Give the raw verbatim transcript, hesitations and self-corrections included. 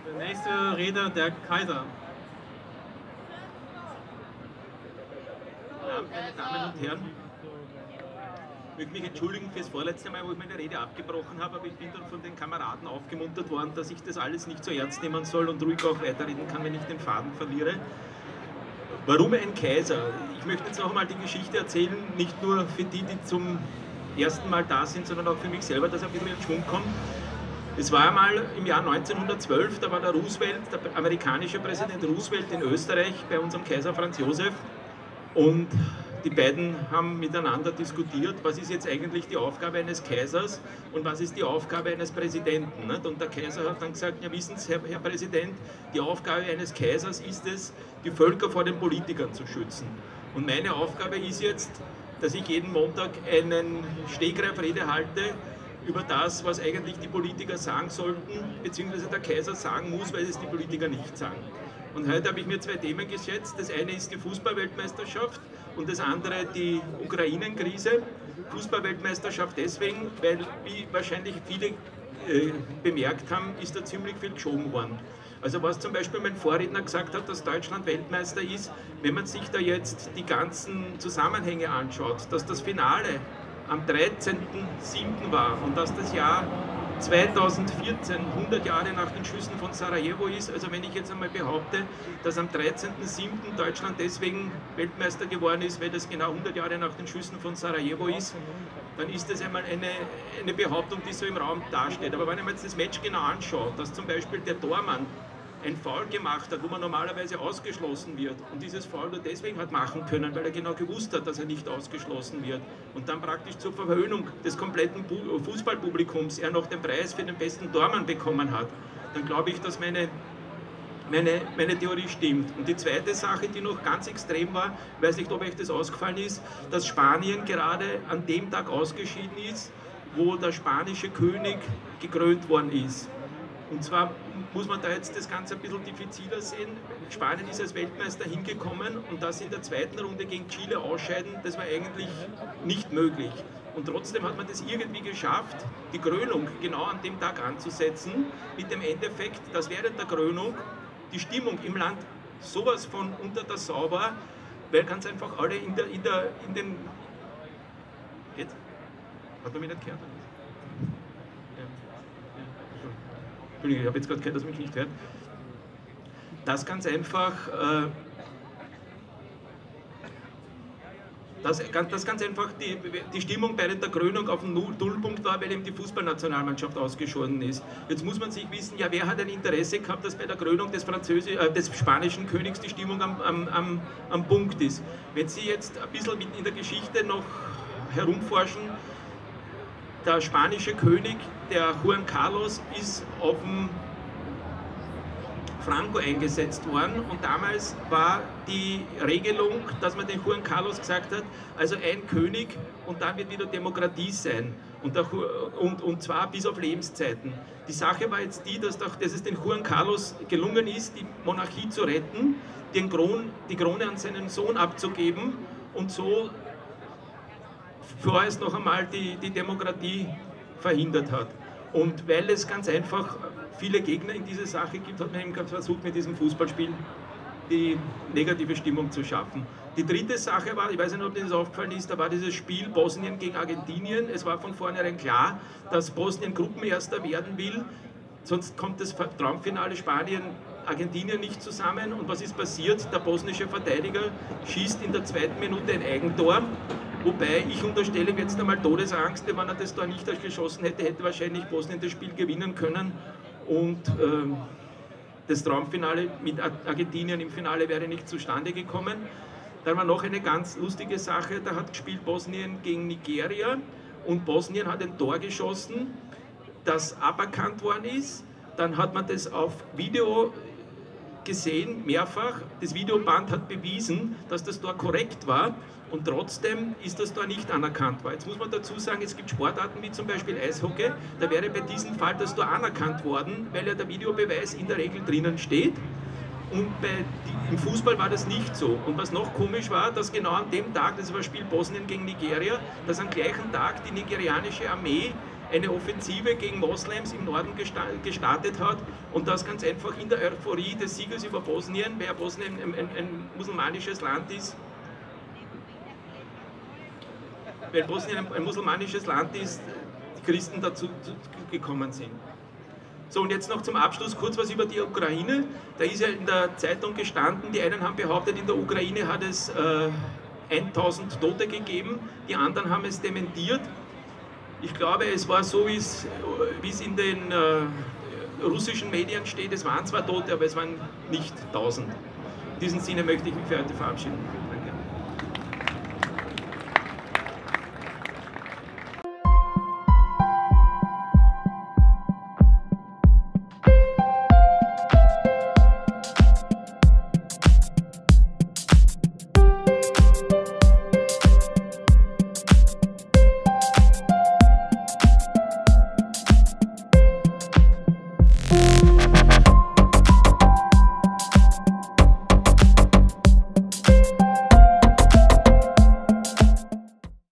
Der nächste Redner, der Kaiser. Meine Damen und Herren, ich möchte mich entschuldigen für das vorletzte Mal, wo ich meine Rede abgebrochen habe, aber ich bin dann von den Kameraden aufgemuntert worden, dass ich das alles nicht so ernst nehmen soll und ruhig auch weiterreden kann, wenn ich den Faden verliere. Warum ein Kaiser? Ich möchte jetzt noch einmal die Geschichte erzählen, nicht nur für die, die zum ersten Mal da sind, sondern auch für mich selber, dass ein bisschen in Schwung kommt. Es war einmal im Jahr neunzehnhundertzwölf, da war der Roosevelt, der amerikanische Präsident Roosevelt in Österreich bei unserem Kaiser Franz Josef, und die beiden haben miteinander diskutiert, was ist jetzt eigentlich die Aufgabe eines Kaisers und was ist die Aufgabe eines Präsidenten. Nicht? Und der Kaiser hat dann gesagt, ja, wissen Sie, Herr, Herr Präsident, die Aufgabe eines Kaisers ist es, die Völker vor den Politikern zu schützen. Und meine Aufgabe ist jetzt, dass ich jeden Montag einen Stegreifrede halte über das, was eigentlich die Politiker sagen sollten, beziehungsweise der Kaiser sagen muss, weil es die Politiker nicht sagen. Und heute habe ich mir zwei Themen gesetzt. Das eine ist die Fußballweltmeisterschaft und das andere die Ukraine-Krise. Fußballweltmeisterschaft deswegen, weil, wie wahrscheinlich viele äh, bemerkt haben, ist da ziemlich viel geschoben worden. Also was zum Beispiel mein Vorredner gesagt hat, dass Deutschland Weltmeister ist, wenn man sich da jetzt die ganzen Zusammenhänge anschaut, dass das Finale am dreizehnten siebten war und dass das Jahr zweitausendvierzehn, hundert Jahre nach den Schüssen von Sarajevo ist. Also wenn ich jetzt einmal behaupte, dass am dreizehnten siebten Deutschland deswegen Weltmeister geworden ist, weil das genau hundert Jahre nach den Schüssen von Sarajevo ist, dann ist das einmal eine, eine Behauptung, die so im Raum dasteht. Aber wenn ich mir jetzt das Match genau anschaue, dass zum Beispiel der Tormann ein Foul gemacht hat, wo man normalerweise ausgeschlossen wird und dieses Foul nur deswegen hat machen können, weil er genau gewusst hat, dass er nicht ausgeschlossen wird und dann praktisch zur Verhöhnung des kompletten Fußballpublikums er noch den Preis für den besten Tormann bekommen hat, dann glaube ich, dass meine, meine, meine Theorie stimmt. Und die zweite Sache, die noch ganz extrem war, ich weiß nicht, ob euch das ausgefallen ist, dass Spanien gerade an dem Tag ausgeschieden ist, wo der spanische König gekrönt worden ist. Und zwar muss man da jetzt das Ganze ein bisschen diffiziler sehen. Spanien ist als Weltmeister hingekommen und das in der zweiten Runde gegen Chile ausscheiden, das war eigentlich nicht möglich. Und trotzdem hat man das irgendwie geschafft, die Krönung genau an dem Tag anzusetzen, mit dem Endeffekt, dass während der Krönung die Stimmung im Land sowas von unter der Sau war, weil ganz einfach alle in, der, in, der, in den... Jetzt? Hat man mich nicht gehört? Ich habe jetzt gerade gehört, dass mich nicht hört. Das ganz einfach, äh, das, das ganz einfach die, die Stimmung bei der Krönung auf dem Nullpunkt war, weil eben die Fußballnationalmannschaft ausgeschoren ist. Jetzt muss man sich wissen, ja, wer hat ein Interesse gehabt, dass bei der Krönung des, Französi äh, des spanischen Königs die Stimmung am, am, am, am Punkt ist. Wenn Sie jetzt ein bisschen in der Geschichte noch herumforschen, der spanische König, der Juan Carlos, ist auf dem Franco eingesetzt worden und damals war die Regelung, dass man den Juan Carlos gesagt hat, also ein König und dann wird wieder Demokratie sein und, der, und, und zwar bis auf Lebenszeiten. Die Sache war jetzt die, dass, doch, dass es den Juan Carlos gelungen ist, die Monarchie zu retten, den Kron, die Krone an seinen Sohn abzugeben und so vorerst noch einmal die, die Demokratie verhindert hat. Und weil es ganz einfach viele Gegner in dieser Sache gibt, hat man eben versucht, mit diesem Fußballspiel die negative Stimmung zu schaffen. Die dritte Sache war, ich weiß nicht, ob dir das aufgefallen ist, da war dieses Spiel Bosnien gegen Argentinien. Es war von vornherein klar, dass Bosnien Gruppenerster werden will, sonst kommt das Traumfinale Spanien Argentinien nicht zusammen. Und was ist passiert? Der bosnische Verteidiger schießt in der zweiten Minute ein Eigentor. Wobei ich unterstelle mir jetzt einmal Todesangst, wenn er das Tor nicht geschossen hätte, hätte wahrscheinlich Bosnien das Spiel gewinnen können und äh, das Traumfinale mit Argentinien im Finale wäre nicht zustande gekommen. Dann war noch eine ganz lustige Sache, da hat gespielt Bosnien gegen Nigeria und Bosnien hat ein Tor geschossen, das aberkannt worden ist. Dann hat man das auf Video gesehen, mehrfach. Das Videoband hat bewiesen, dass das Tor korrekt war und trotzdem ist das Tor nicht anerkannt war. Jetzt muss man dazu sagen, es gibt Sportarten wie zum Beispiel Eishockey, da wäre bei diesem Fall das Tor anerkannt worden, weil ja der Videobeweis in der Regel drinnen steht. Und bei, die, im Fußball war das nicht so. Und was noch komisch war, dass genau an dem Tag, das war Spiel Bosnien gegen Nigeria, dass am gleichen Tag die nigerianische Armee eine Offensive gegen Moslems im Norden gestartet hat und das ganz einfach in der Euphorie des Sieges über Bosnien, wer Bosnien ein, ein, ein musulmanisches Land ist, weil Bosnien ein, ein musulmanisches Land ist, die Christen dazu gekommen sind. So, und jetzt noch zum Abschluss kurz was über die Ukraine. Da ist ja in der Zeitung gestanden, die einen haben behauptet, in der Ukraine hat es äh, tausend Tote gegeben, die anderen haben es dementiert. Ich glaube, es war so, wie es in den äh, russischen Medien steht, es waren zwar Tote, aber es waren nicht tausend. In diesem Sinne möchte ich mich für heute verabschieden. Danke.